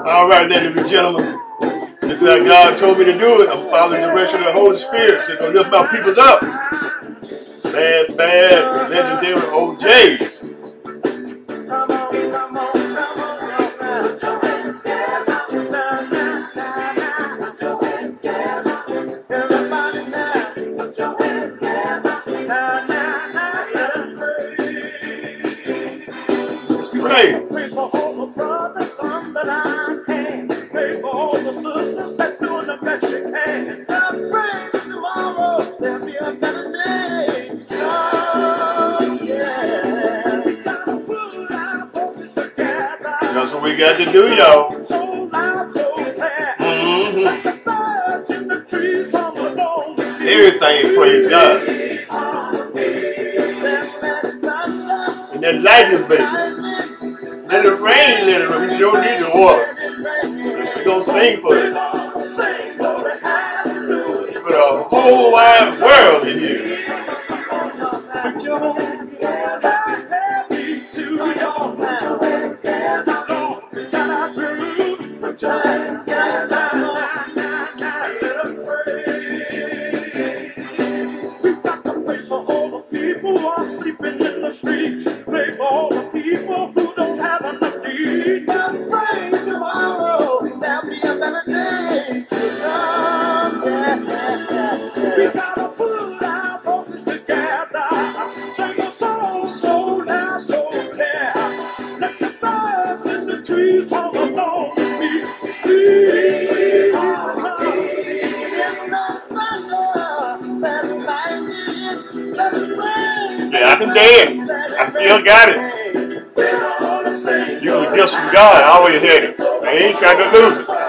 All right, ladies and gentlemen. This is how God told me to do it. I'm following the direction of the Holy Spirit. So going to lift my peoples up. Bad, legendary OJs. Pray. Pray for all the brothers on the line. Pray for all the sisters that's doing the best you can. Pray that tomorrow there'll be a better day. Oh, yeah. We gotta put our forces together. That's what we got to do, y'all. So loud, so clear. Like the birds in the trees on the lawn. Everything, praise God. And that lightning, baby. Let it rain, let it rain. We sure need the water. We're going to sing for it. For the whole wide world to hear. Put your hands together. Put your hands together. Put your hands together. Let us pray. We've got to pray for all the people who are sleeping in the streets. Pray for all the people who don't have enough to eat. And pray tomorrow there'll be a better day. Oh, yeah. We gotta put our forces together. Sing a song so loud, so clear. Let the birds in the trees all along me sleep. Yeah, I can dance. I still got it. You was a gift from God. I always had it. I ain't trying to lose it.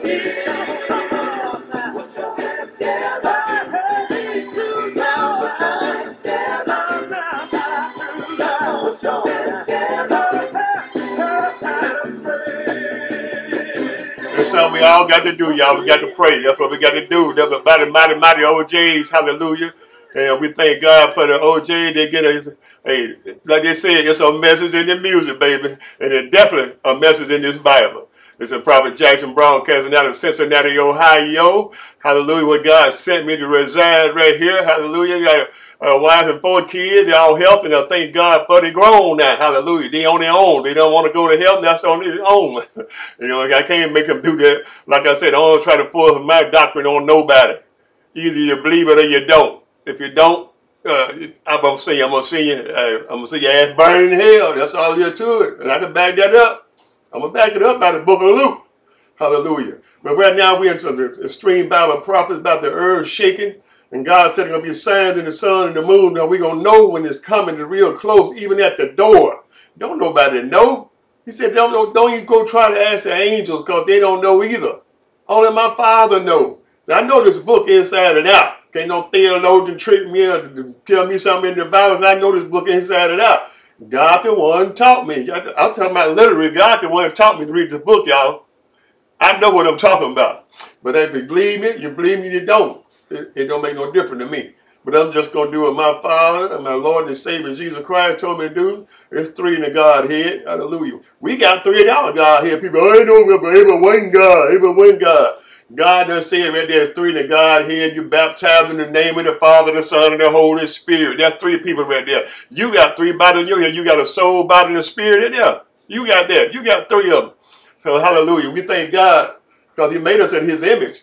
That's something we all got to do, y'all. We got to pray. That's what we got to do. That's the mighty OJs. Hallelujah. And we thank God for the OJ. They get a, hey, like they said, it's a message in the music, baby. And it's definitely a message in this Bible. It's a Prophet Jackson broadcasting out of Cincinnati, Ohio. Hallelujah. Where God sent me to reside right here. Hallelujah. Got a wife and 4 kids. They're all healthy. And I thank God for they grown now. Hallelujah. They on their own. They don't want to go to heaven. That's on their own. You know, I can't make them do that. Like I said, I don't try to force my doctrine on nobody. Either you believe it or you don't. If you don't, I'm gonna see your ass burning in hell. That's all there to it. And I can back that up. I'm gonna back it up by the book of Luke. Hallelujah. But right now we're into the extreme Bible prophets about the earth shaking. And God said there's gonna be signs in the sun and the moon. Now we're gonna know when it's coming to real close, even at the door. Don't nobody know. He said, don't even go try to ask the angels because they don't know either. Only my Father knows. Now, I know this book inside and out. Can't no theologian trick me or tell me something in the Bible. I know this book inside and out. God the one taught me. I'm talking about literally God the one taught me to read this book, y'all. I know what I'm talking about. But if you believe me, you don't. It don't make no difference to me. But I'm just going to do what my Father and my Lord and Savior Jesus Christ told me to do. It's 3 in the Godhead. Hallelujah. We got 3 in our Godhead. People, I know, but even one God, even one God. God done said right there, 3 in the Godhead. You baptized in the name of the Father, the Son, and the Holy Spirit. That's 3 people right there. You got 3 bodies in your head. You got a soul, body, and a spirit in there. You got that. You got 3 of them. So hallelujah. We thank God because he made us in his image.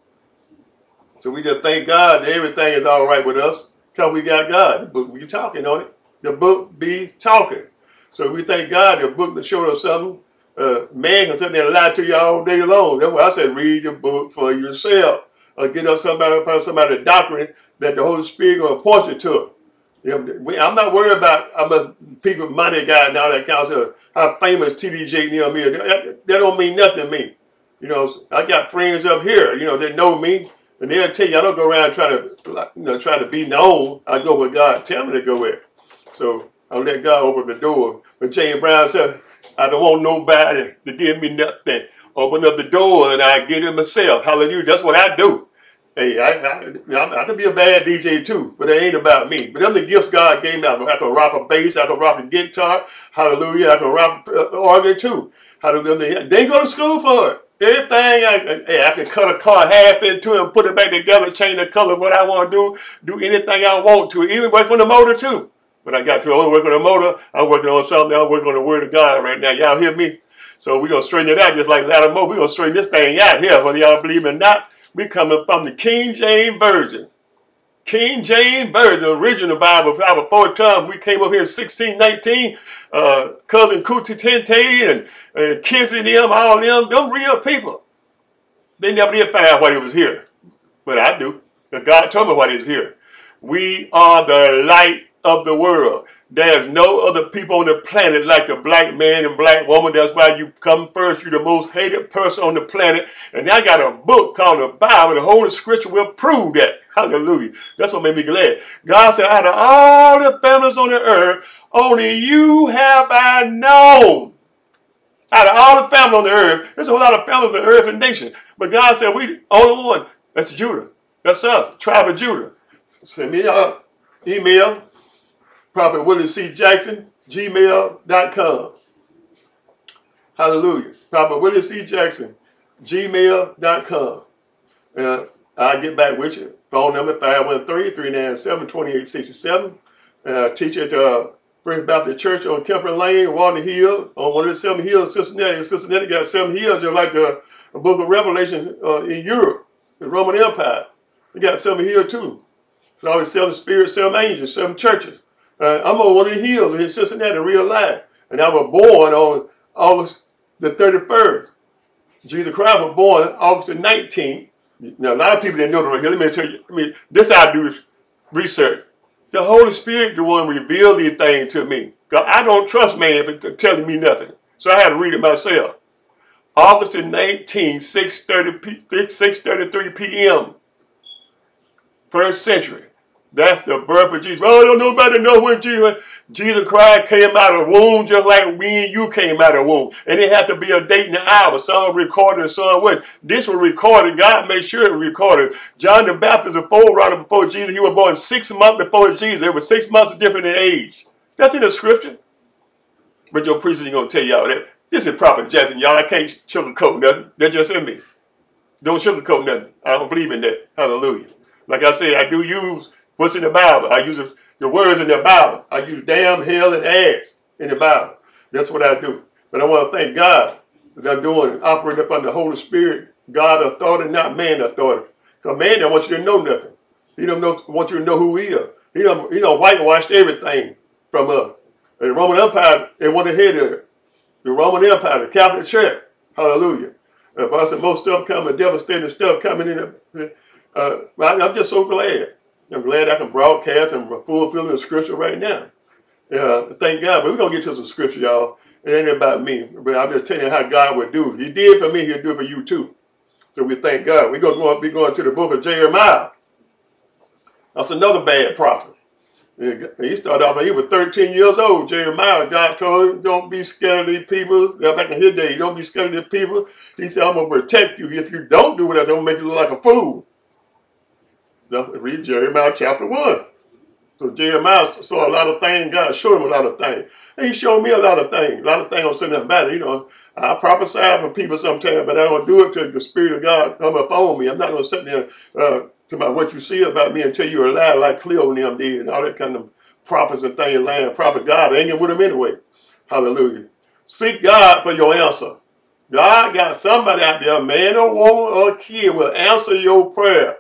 So we just thank God that everything is all right with us because we got God. The book be talking on it. The book be talking. So we thank God the book that showed us something. Man can sit there and lie to you all day long. That's why I said read the book for yourself. Or get up somebody doctrine that the Holy Spirit going to point you to. You know, I'm not worried about how much people, money guy and all that kind of stuff. How famous TDJ near me. That don't mean nothing to me. You know, I got friends up here, you know, that know me. And they'll tell you, I don't go around try to be known. I go where God tell me to go with. So I'll let God open the door. But James Brown said, I don't want nobody to give me nothing. Open up the door and I get it myself. Hallelujah. That's what I do. Hey, I can be a bad DJ too, but it ain't about me. But them the gifts God gave me. I can rock a bass, I can rock a guitar, hallelujah. I can rock organ too, hallelujah. They go to school for it. Everything, I can cut a car half into and put it back together, change the color of what I want to do anything I want to, even work on the motor too. But I got to only work on the motor, I'm working on something, I'm working on the word of God right now. Y'all hear me? So we're going to straighten it out just like Lattimore. We're going to straighten this thing out here, whether y'all believe it or not. We coming from the King James Version. King James Version, original Bible. Before time, we came up here in 1619. Cousin Kuti Tente and Kissy them, all them real people. They never did find out why he was here. But I do. Because God told me why he was here. We are the light of the world. There's no other people on the planet like the black man and black woman. That's why you come first. You're the most hated person on the planet. And I got a book called the Bible. The Holy Scripture will prove that. Hallelujah. That's what made me glad. God said, out of all the families on the earth, only you have I known. Out of all the families on the earth, there's a whole lot of families on the earth and nation. But God said, we only one. That's Judah. That's us, tribe of Judah. Send me an email. Prophet Willie C. Jackson, gmail.com. Hallelujah. Prophet Willie C. Jackson, gmail.com. I'll get back with you. Phone number 513-397-2867. Teach at First Baptist Church on Kemper Lane, Walnut Hill, on one of the 7 hills in Cincinnati. Cincinnati got 7 hills, just like the book of Revelation in Europe, the Roman Empire. They got 7 hills too. It's always 7 spirits, 7 angels, 7 churches. I'm on one of the hills in Cincinnati, real life. And I was born on August the 31st. Jesus Christ was born August the 19th. Now, a lot of people didn't know the right here. Let me tell you, this how I do research. The Holy Spirit, the one revealed these things to me. God, I don't trust man for telling me nothing. So I had to read it myself. August the 19th, 6:33 p.m. First century. That's the birth of Jesus. Oh, don't nobody know when Jesus Christ came out of the womb, just like we and you came out of the womb. And it had to be a date and an hour. Some recorded and some wasn't. This was recorded. God made sure it was recorded. John the Baptist, a forerunner before Jesus, he was born 6 months before Jesus. There was 6 months different in age. That's in the scripture. But your preacher ain't going to tell y'all that. This is Prophet Jackson, y'all. I can't sugarcoat nothing. They're just in me. Don't sugarcoat nothing. I don't believe in that. Hallelujah. Like I said, I do use what's in the Bible. I use the words in the Bible. I use damn, hell, and ass in the Bible. That's what I do. But I want to thank God that I'm doing, operating up under the Holy Spirit, God authority, not man authority. Because man don't want you to know nothing. He don't want you to know who he is. He don't whitewashed everything from us. The Roman Empire, they went ahead of it. The Roman Empire, the Catholic Church, hallelujah. But I said, most stuff coming, devastating stuff coming in. I'm just so glad. I'm glad I can broadcast and fulfill the scripture right now. Thank God. But we're going to get to some scripture, y'all. It ain't about me. But I'm just telling you how God would do. He did for me, he'll do for you too. So we thank God. We're going to be going to the book of Jeremiah. That's another bad prophet. He started off when he was 13 years old. Jeremiah, God told him, don't be scared of these people. Back in his day, don't be scared of these people. He said, I'm going to protect you. If you don't do it, I'm going to make you look like a fool. Now, read Jeremiah chapter 1. So Jeremiah saw a lot of things. God showed him a lot of things. And he showed me a lot of things. A lot of things don't say nothing about it. You know, I prophesy for people sometimes, but I don't do it till the Spirit of God come up on me. I'm not going to sit there to about what you see about me and tell you a lie like Cleo and them did and all that kind of prophets and things, lying prophet. God ain't get with them anyway. Hallelujah. Seek God for your answer. God got somebody out there, a man or woman or a kid, will answer your prayer.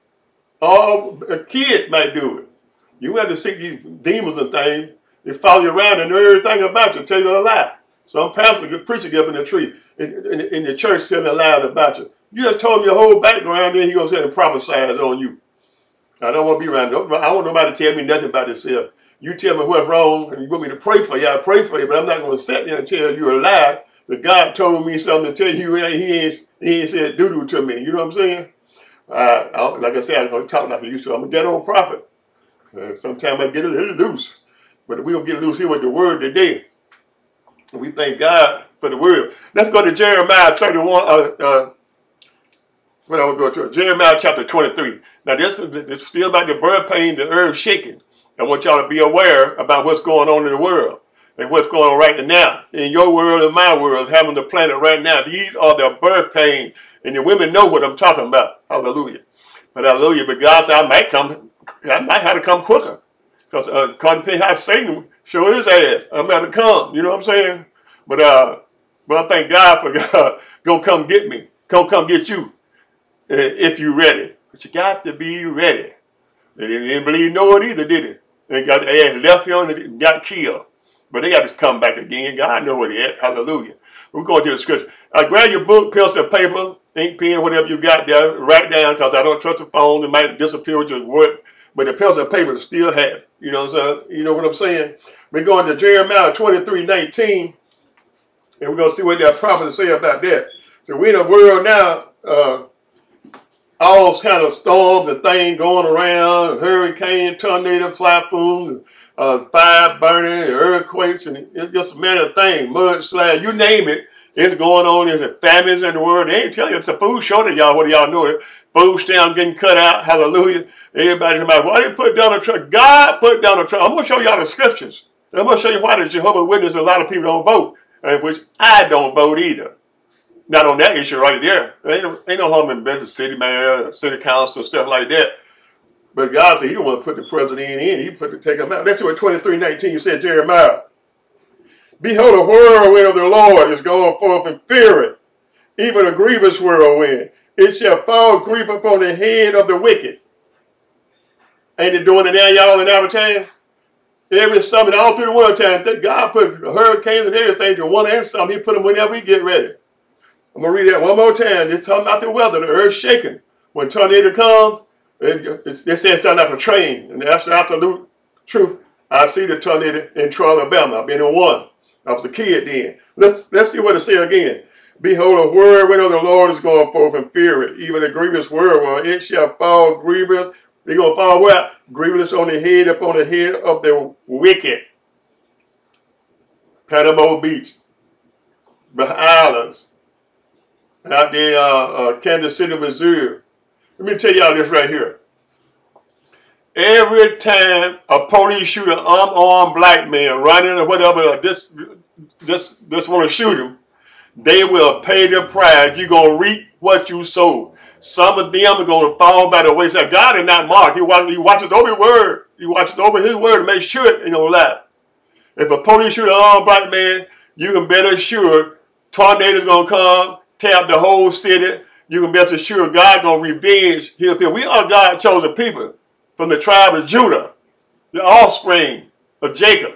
Or a kid might do it. You have to seek these demons and things. They follow you around and know everything about you, tell you a lie. Some pastor, good preacher get up in the tree, in the church telling a lie about you. You just told me your whole background, then he going to say and prophesize on you. I don't want to be around. I want nobody to tell me nothing about this. You tell me what's wrong and you want me to pray for you, I pray for you, but I'm not going to sit there and tell you a lie. But God told me something to tell you, he ain't said doo-doo to me. You know what I'm saying? Like I said, I'm going to talk like I used to. I'm a ghetto prophet. Sometimes I get a little loose. But we're going to get loose here with the word today. And we thank God for the word. Let's go to Jeremiah 31. But I will go to it. Jeremiah chapter 23. Now this is still about the birth pain, the earth shaking. I want y'all to be aware about what's going on in the world and what's going on right now. In your world and my world, having the planet right now. These are the birth pain. And the women know what I'm talking about. Hallelujah. But hallelujah. But God said I might have to come quicker. Because according to how Satan show his ass, I'm about to come. You know what I'm saying? But I thank God for God gonna come get me. Come get you. If you ready. But you got to be ready. They didn't believe Noah either, did it? They had left him and got killed. But they got to come back again. God know where they at. Hallelujah. We're going to the scripture. Grab your book, pencil, paper, ink, pen, whatever you got there. Write down, because I don't trust the phone. It might disappear with your work. But the pencil and paper still have it. You know what I'm saying? You know what I'm saying? We're going to Jeremiah 23:19. And we're going to see what that prophet say about that. So we're in a world now, all kind of storms and things going around, hurricane, tornado, typhoon, fire burning, earthquakes, and it's just a matter of things, mudslide, you name it, it's going on in the famines in the world. They ain't telling you it's a food shortage, y'all, whether y'all know it. Food stamps getting cut out, hallelujah. Everybody's about, why they put Donald Trump? God put Donald Trump. I'm going to show y'all the scriptures. And I'm going to show you why the Jehovah's Witnesses, a lot of people don't vote, which I don't vote either. Not on that issue right there. Ain't no harm in being the city mayor, city council, stuff like that. But God said he don't want to put the president in. He put to take him out. That's what 23:19 you said, Jeremiah. Behold, a whirlwind of the Lord is going forth in fury, even a grievous whirlwind. It shall fall grief upon the head of the wicked. Ain't it doing it now, y'all, in our time? Every summer, all through the winter time, God put hurricanes and everything to one and some. He put them whenever he get ready. I'm going to read that one more time. It's talking about the weather, the earth shaking. When tornado comes, they say it sounds like a train. And that's the absolute truth. I see the tornado in Troy, Alabama. I've been in one. I was a kid then. Let's see what it says again. Behold, a whirlwind of the Lord is going forth in fury, even a grievous whirlwind. It shall fall grievous. They're going to fall where? Grievous on the head, upon the head of the wicked. Panama Beach, the islands, out there, Kansas City, Missouri. Let me tell y'all this right here. Every time a police shoot an unarmed black man running or whatever, just want to shoot him, they will pay the price. You're going to reap what you sow. Some of them are going to fall by the wayside. God is not mocked. He watches over his word. He watches over his word to make sure it ain't going to lie. If a police shoot an unarmed black man, you can better sure tornadoes going to come, tear up the whole city. You can be sure God going to revenge his people. We are God's chosen people from the tribe of Judah, the offspring of Jacob,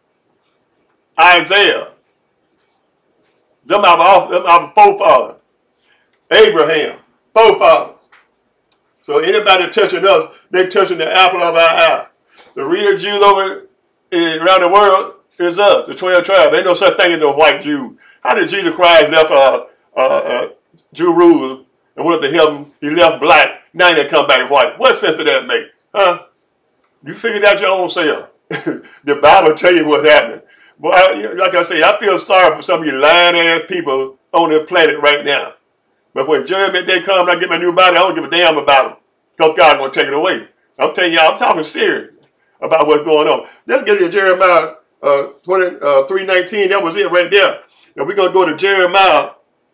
Isaiah, them our forefathers, Abraham, forefathers. So anybody touching us, they touching the apple of our eye. The real Jews over around the world is us, the 12 tribes. Ain't no such thing as a white Jew. How did Jesus Christ left Jerusalem and went up to heaven? He left black. Now he come back white. What sense did that make? Huh? You figured out your own self. The Bible tell you what's happening. But like I say, I feel sorry for some of you lying ass people on the planet right now. But when judgment day comes and I get my new body, I don't give a damn about them. Because God's going to take it away. I'm telling y'all, I'm talking serious about what's going on. Let's get to Jeremiah 23:19. That was it right there. Now we're going to go to Jeremiah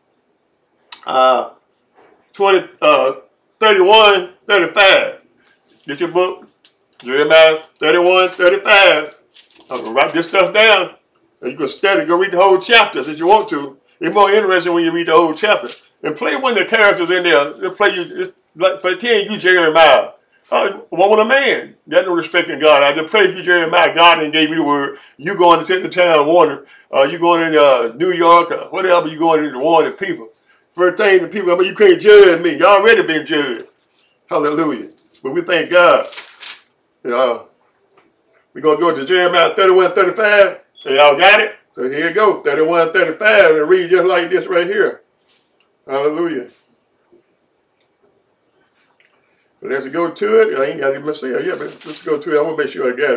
31:35. Get your book. Jeremiah 31:35. I'm going to write this stuff down. And you can study, go read the whole chapters if you want to. It's more interesting when you read the whole chapter. And play one of the characters in there. They'll play you, like pretend you Jeremiah. Woman or man. Got no respect in God. I just pray you Jeremiah. God didn't gave you the word. You going to take the town warning. You going in New York or whatever. You going in to warn the people. First thing the people, but you can't judge me. You already been judged. Hallelujah. But we thank God. We're going to go to Jeremiah 31:35. So y'all got it? So here you go. 31:35. And read just like this right here. Hallelujah. Let's go to it. I ain't got it myself yet, but let's go to it. I want to make sure I got it.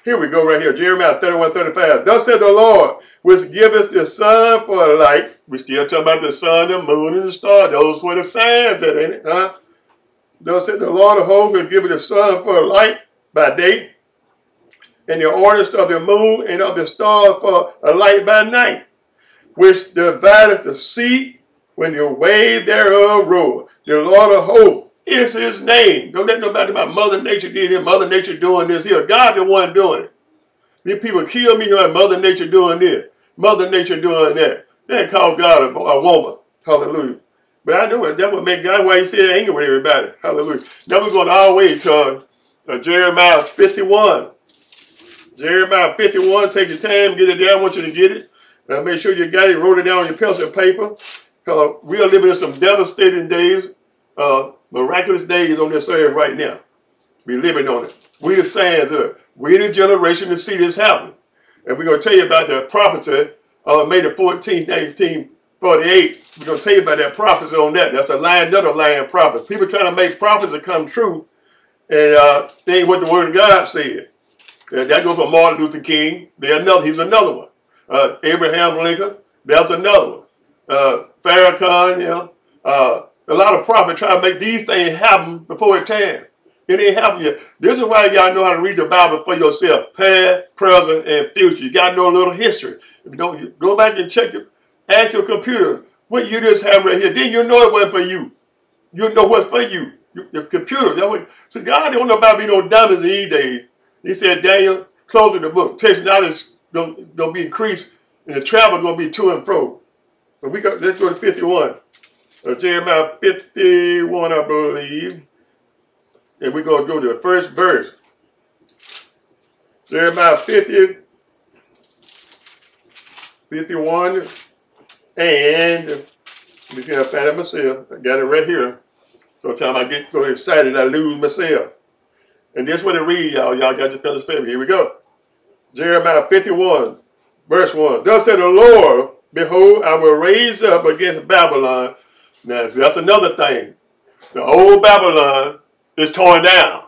Here we go right here. Jeremiah 31:35. Thus said the Lord, which giveth the sun for a light. We still talking about the sun, the moon, and the stars. Those were the signs, that ain't it? Huh? Thus said the Lord of hosts, will give the sun for a light by day, and the orders of the moon and of the stars for a light by night, which divideth the sea when the wave thereof roar. The Lord of hosts is his name. Don't let nobody about Mother Nature did it, Mother Nature doing this here. God the one doing it. These people kill me like Mother Nature doing this, Mother Nature doing that. They call God a woman. Hallelujah. But I know that would make God why he said angry with everybody. Hallelujah. Now we're going all the way to Jeremiah 51. Jeremiah 51, take your time, get it down. I want you to get it. Make sure you got it, wrote it down on your pencil and paper. We are living in some devastating days, miraculous days on this earth right now. We're living on it. We the sands of it. We the generation to see this happen. And we're going to tell you about the prophecy of May the 14th, 1948. We're going to tell you about that prophecy on that. That's another lying prophet. People trying to make prophecy come true, and they ain't what the word of God said. That goes for Martin Luther King. He's another one. Abraham Lincoln. That's another one. Farrakhan, you know. A lot of prophets try to make these things happen before it's time. It ain't happening yet. This is why y'all know how to read the Bible for yourself. Past, present, and future. You got to know a little history. If you don't, go back and check it. Ask your computer what you just have right here. Then you know it wasn't for you. You know what's for you. Your computer. So God don't know about me no diamonds in these days. He said, Daniel, close the book. Text knowledge is going to be increased, and the travel going to be to and fro. But let's go to 51. Jeremiah 51, I believe. And we're going to go to the first verse. Jeremiah 50, 51, and we can find it myself. I got it right here. Sometimes I get so excited I lose myself. And this is what it reads, y'all. Y'all got your pencils paper. Here we go. Jeremiah 51, verse 1. Thus said the Lord, behold, I will raise up against Babylon. Now, that's another thing. The old Babylon is torn down.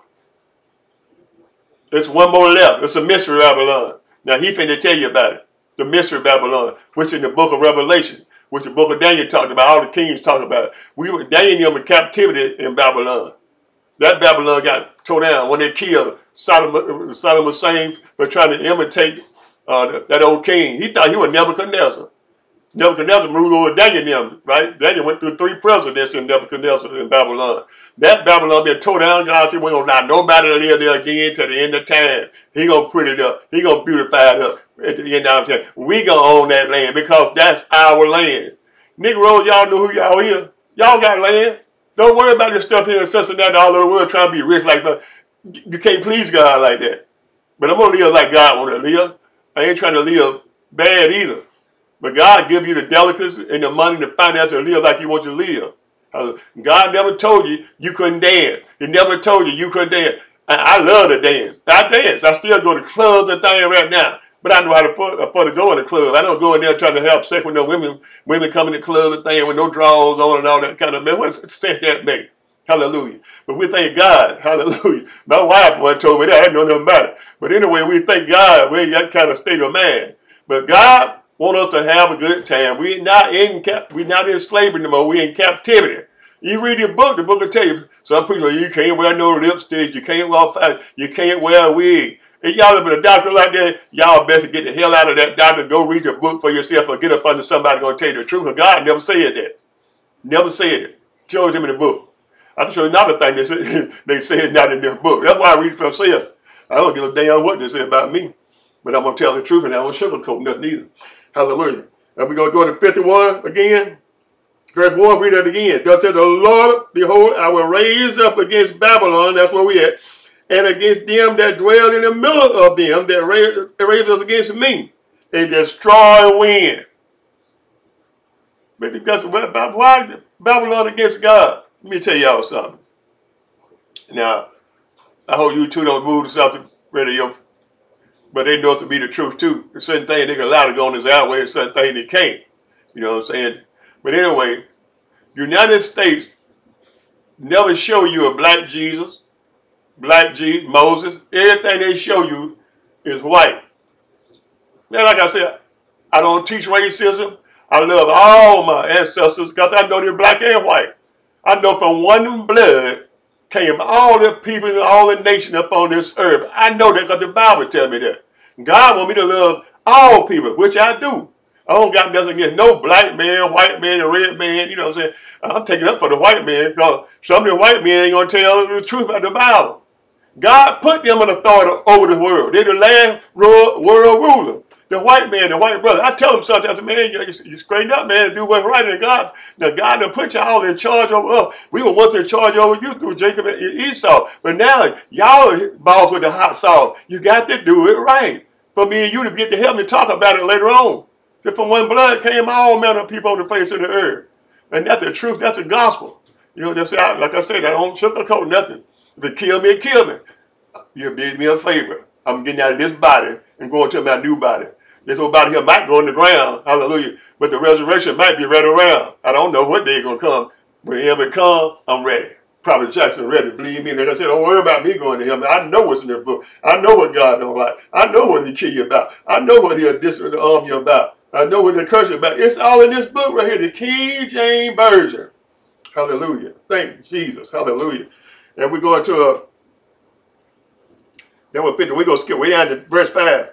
There's one more left. It's a mystery Babylon. Now, he finna tell you about it. The mystery Babylon, which in the book of Revelation, which the book of Daniel talked about, all the kings talked about. Daniel in captivity in Babylon. That Babylon got torn down when they killed Saddam Hussein for trying to imitate that old king. He thought he was Nebuchadnezzar. Nebuchadnezzar ruled over Daniel, right? Daniel went through 3 presidents in Nebuchadnezzar in Babylon. That Babylon been torn down. God said, we're going to allow nobody to live there again to the end of time. He going to put it up. He going to beautify it up at the end of time. We going to own that land because that's our land. Negroes, y'all know who y'all is. Y'all got land. Don't worry about this stuff here in Cincinnati, all over the world trying to be rich like that. You can't please God like that. But I'm going to live like God want to live. I ain't trying to live bad either. But God give you the delicacies and the money and the finance to live like you want to live. God never told you you couldn't dance. He never told you couldn't dance. I love to dance. I dance. I still go to clubs and things right now. But I know how to afford to go in the club. I don't go in there trying to have sex with no women. Women come in the club and things with no drawers on and all that kind of, man, what sense that make? Hallelujah. But we thank God. Hallelujah. My wife told me that. I didn't know nothing about it. But anyway, we thank God. We're in that kind of state of mind. But God wants us to have a good time. We're not in slavery anymore. We're in captivity. You read the book will tell you. Some people, you can't wear no lipstick. You can't walk fast. You can't wear a wig. If y'all have been a doctor like that, y'all best get the hell out of that doctor. Go read the book for yourself or get up under somebody going to tell you the truth. Because God never said that. Never said it. Told him in the book. I can show you another thing they said not in their book. That's why I read for myself. I don't give a damn what they say about me. But I'm going to tell the truth and I don't sugarcoat nothing either. Hallelujah. And we're going to go to 51 again. Verse 1, read that again. Thus said the Lord, behold, I will raise up against Babylon, that's where we at, and against them that dwell in the middle of them that raise us against me, a destroy wind. But because why Babylon against God? Let me tell y'all something. Now, I hope you two don't move to something radio, but they know it to be the truth too. There's certain things they can allow to go on this outway, and certain things they can't. You know what I'm saying? But anyway, United States never show you a black Jesus, Moses. Everything they show you is white. Now, like I said, I don't teach racism. I love all my ancestors because I know they're black and white. I know from one blood came all the people and all the nations up on this earth. I know that because the Bible tells me that. God wants me to love all people, which I do. I don't got nothing against no black man, white man, and red man. You know what I'm saying? I'm taking up for the white man because some of the white men ain't going to tell the truth about the Bible. God put them in authority over the world. They're the last world ruler. The white man, the white brother. I tell them sometimes, man, you straighten up, man, and do what's right in God. Now, God done put y'all in charge over us. We were once in charge over you through Jacob and Esau. But now, y'all balls with the hot sauce. You got to do it right. For me and you to get to help me talk about it later on. So from one blood came all manner of people on the face of the earth. And that's the truth. That's the gospel. You know, just like I said, I don't sugarcoat nothing. If it kill me, it kill me. You did me a favor. I'm getting out of this body and going to my new body. This old body here might go in the ground, hallelujah, but the resurrection might be right around. I don't know what day it's going to come. Whenever it comes, I'm ready. Prophet Jackson ready. Believe me. Like I said, don't worry about me going to him. I know what's in the book. I know what God don't like. I know what he kill you about. I know what he'll disarm you about. I know what he'll curse you about. It's all in this book right here, the King James Version. Hallelujah. Thank Jesus. Hallelujah. And we're going to then we're going to skip way down to verse 5.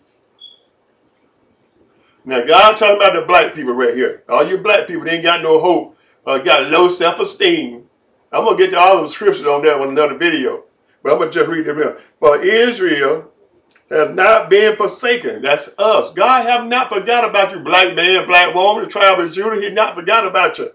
Now, God talking about the black people right here. All you black people, they ain't got no hope, got low self-esteem. I'm going to get to all the scriptures on that in another video. But I'm going to just read them here. For Israel has not been forsaken. That's us. God have not forgot about you, black man, black woman, the tribe of Judah. He not forgot about you.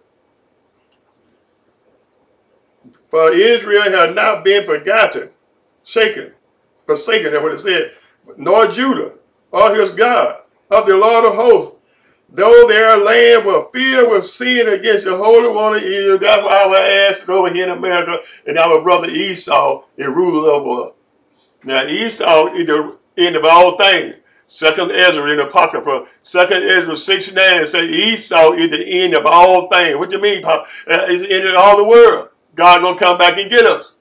For Israel has not been forgotten, shaken, forsaken. That's what it said. Nor Judah, or his God, of the Lord of hosts, though their land was filled with sin against the Holy One of Israel. That's why our ass is over here in America, and our brother Esau is ruler over us. Now Esau is the end of all things. 2nd Ezra in the Apocrypha, 2nd Ezra 6:9 says Esau is the end of all things. What do you mean, Pop? It's the end of all the world. God gonna come back and get us.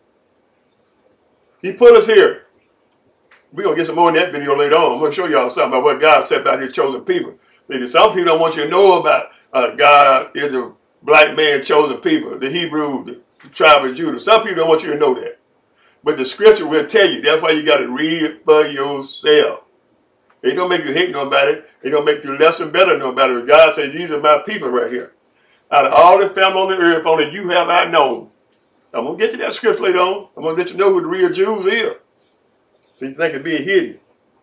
He put us here. We're going to get some more in that video later on. I'm going to show y'all something about what God said about his chosen people. See, some people don't want you to know about God is a black man chosen people, the Hebrew, the tribe of Judah. Some people don't want you to know that. But the scripture will tell you. That's why you got to read it for yourself. It don't make you hate nobody. It don't make you less and better than nobody. But God said, these are my people right here. Out of all the family on the earth, only you have I known. I'm going to get to that scripture later on. I'm going to let you know who the real Jews is. So you think it's being hidden.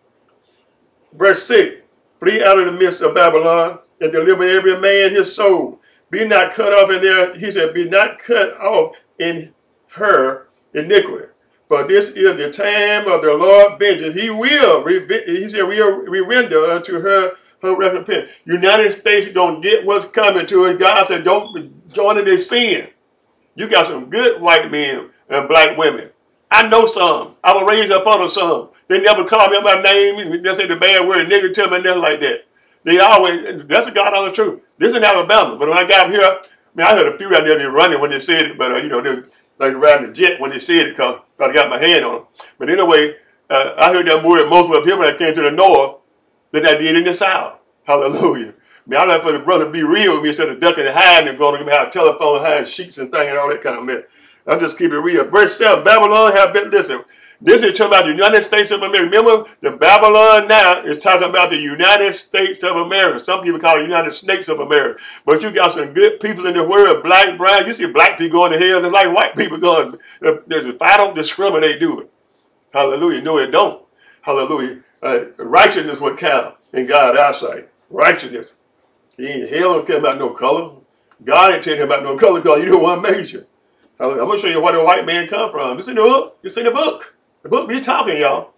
Verse 6, flee out of the midst of Babylon and deliver every man his soul. Be not cut off in there. He said, be not cut off in her iniquity. For this is the time of the Lord vengeance. He will, he said, we render unto her recompense. United States is going to get what's coming to it. God said, don't join in this sin. You got some good white men and black women. I know some. I was raised up under some. They never called me by name and they say the bad word, nigger to me, and nothing like that. They always, that's a God honest truth. This is in Alabama, but when I got here, man, I heard a few out there running when they said it, but you know, they like riding the jet when they said it because I got my hand on them. But anyway, I heard that word mostly up here when I came to the north than I did in the south. Hallelujah. Man, I like for the brother to be real with me instead of ducking and hiding and going to have telephone, hiding sheets and things and all that kind of mess. I'll just keep it real. Verse 7, Babylon have been, listen, this is talking about the United States of America. Remember, the Babylon now is talking about the United States of America. Some people call it United Snakes of America. But you got some good people in the world, black, brown. You see black people going to hell, and like white people going. If I don't discriminate, do it. Hallelujah. No, it don't. Hallelujah. Righteousness would count in God's eyesight. Righteousness. Hell don't care about no color. God ain't telling about no color because you don't want to measure. I'm going to show you where the white man come from. It's in the book. It's in the book. The book be talking, y'all.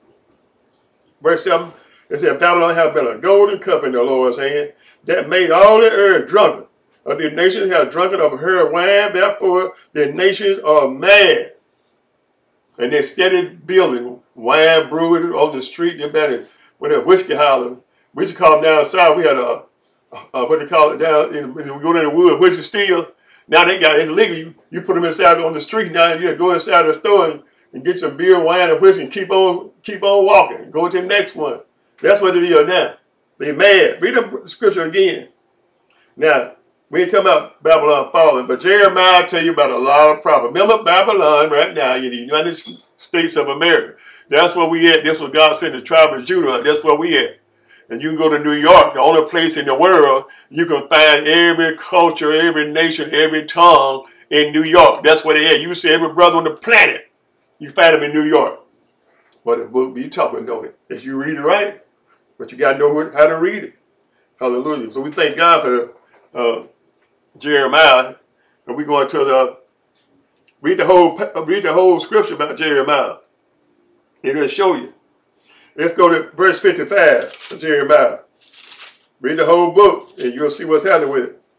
Verse 7, it said, Babylon have been a golden cup in the Lord's hand that made all the earth drunken. The nations have drunken of her wine, therefore the nations are mad. And they steady building wine brewing on the street. They're better with a whiskey holler. We used to call them down south. We had a what they call it down, we go in the wood, whiskey steel. Now they got it legal. You put them inside on the street now, you go inside the store and and get some beer, wine, and whiskey and keep on walking. Go to the next one. That's what it is now. They mad. Read the scripture again. Now, we ain't talking about Babylon falling, but Jeremiah tell you about a lot of problems. Remember Babylon right now in the United States of America. That's where we at. This was God sent the tribe of Judah. That's where we at. And you can go to New York, the only place in the world you can find every culture, every nation, every tongue in New York. That's where they at. You see every brother on the planet, you find them in New York. What the book be talking, don't it? If you read it right, but you got to know how to read it. Hallelujah. So we thank God for Jeremiah, and we're going to read the whole scripture about Jeremiah. It'll show you. Let's go to verse 55 of Jeremiah. Read the whole book, and you'll see what's happening with it.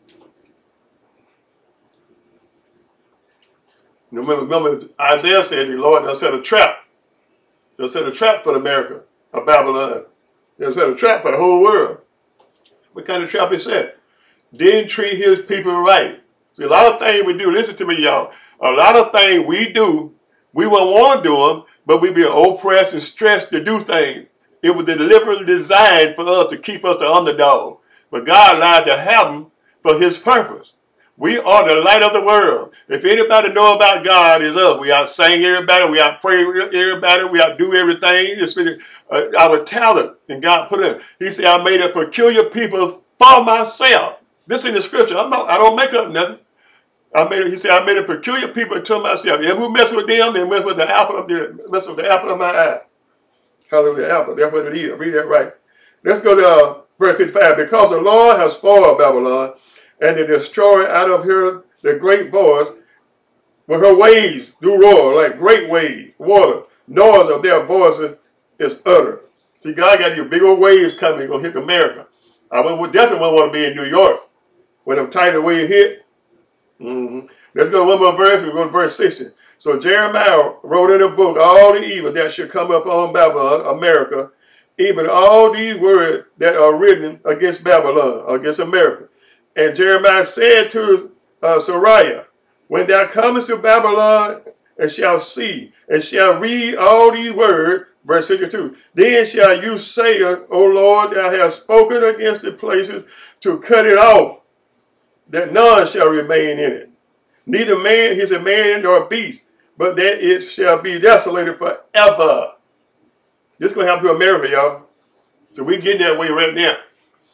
Remember Isaiah said the Lord will set a trap. They'll set a trap for America, or Babylon. They'll set a trap for the whole world. What kind of trap is that? Didn't treat his people right. See, a lot of things we do, listen to me, y'all. A lot of things we do, we won't want to do them, but we be oppressed and stressed to do things. It was deliberately designed for us to keep us the underdog. But God allowed to have them for his purpose. We are the light of the world. If anybody know about God, it's us. We out sing everybody, we out pray everybody, we out do everything. It's our talent, and God put it. He said, I made a peculiar people for myself. This in the scripture. I don't make up nothing. He said, I made a peculiar people to myself. If we mess with them, they mess with the apple of my eye. Hallelujah, apple. That's what it is. Read that right. Let's go to verse 55. Because the Lord has spoiled Babylon, and to destroy out of her the great voice, when her waves do roar like great waves, water, noise of their voices is uttered. See, God got these big old waves coming, going to hit America. I would definitely want to be in New York when them tidal waves hit. Let's go one more verse. We'll go to verse 60. So Jeremiah wrote in a book all the evil that should come upon Babylon, America, even all these words that are written against Babylon, against America. And Jeremiah said to Sariah, when thou comest to Babylon and shall see and shall read all these words, verse 62, then shall you say, O Lord, thou hast spoken against the places to cut it off, that none shall remain in it. Neither man is a man nor a beast, but that it shall be desolated forever. This is going to happen to America, y'all. So we getting that way right now.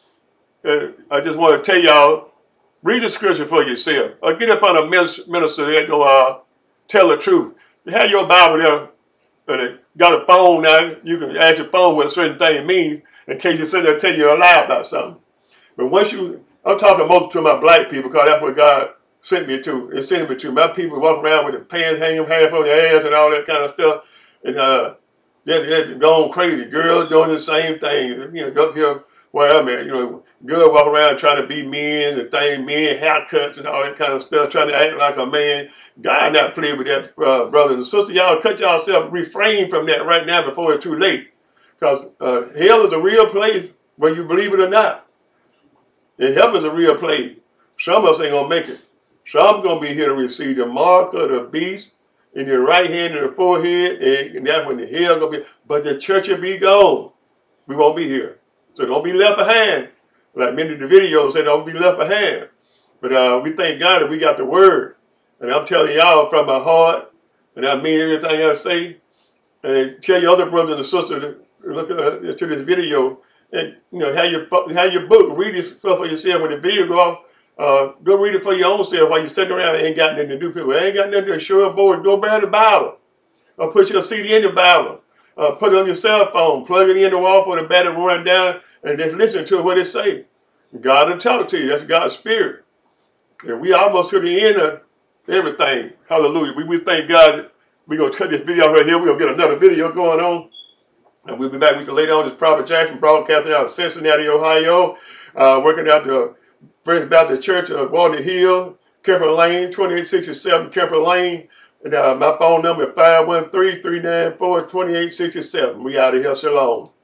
I just want to tell y'all, read the scripture for yourself. Or get up on a minister that go tell the truth. You have your Bible there, got a phone now, you can ask your phone what a certain thing means in case you sit there and tell you a lie about something. But once I'm talking mostly to my black people because that's what God sent me to. It's sending me to. My people walk around with their pants hanging half on their ass and all that kind of stuff. And they're going crazy. Girls doing the same thing. You know, up here where I'm at, you know, girls walk around trying to be men and men, haircuts and all that kind of stuff, trying to act like a man. God not playing with that, brothers and sisters. Y'all cut yourself, refrain from that right now before it's too late. Because hell is a real place, whether you believe it or not. And hell is a real place. Some of us ain't going to make it. Some going to be here to receive the mark of the beast in your right hand and the forehead, and that's when the hell going to be. But the church will be gone. We won't be here. So don't be left behind. Like many of the videos say, don't be left behind. But we thank God that we got the word. And I'm telling y'all from my heart, and I mean everything I say. And tell your other brothers and sisters to look to this video and have your book, read this stuff for yourself. When the video go off, go read it for your own self while you're sitting around and ain't got nothing to do. People ain't got nothing to show up board. Go buy the Bible, or put your CD in the Bible, put it on your cell phone, plug it in the wall for the battery to run down, and just listen to what it say. God will talk to you. That's God's spirit. And we almost to the end of everything. Hallelujah. We thank God. We're going to cut this video right here. We're going to get another video going on. And we'll be back with you later on. This is Prophet Jackson, broadcasting out of Cincinnati, Ohio. Working out the First Baptist Church of Walnut Hill, Kemper Lane, 2867 Kemper Lane. And my phone number is 513-394-2867. We out of here. Shalom.